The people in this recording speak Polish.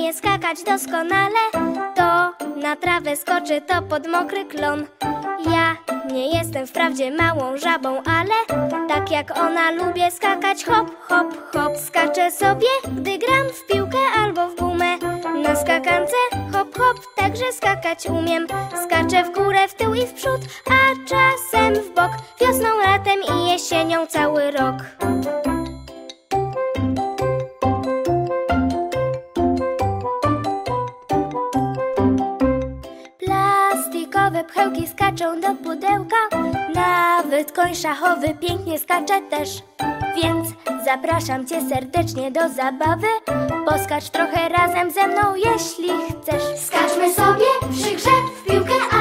umie skakać doskonale. To na trawę skoczy, to pod mokry klon. Ja nie jestem wprawdzie małą żabą, ale tak jak ona lubię skakać. Hop, hop, hop. Skaczę sobie, gdy gram w piłkę albo w gumę. Na skakance hop, hop, także skakać umiem. Skaczę w górę, w tył i w przód, a czasem w bok. Wiosną, latem i jesienią cały rok. Plastikowe pchełki skaczą do pudełka. Nawet koń szachowy pięknie skacze też. Więc zapraszam cię serdecznie do zabawy. Poskacz trochę razem ze mną, jeśli chcesz. Skaczmy sobie przy grze w piłkę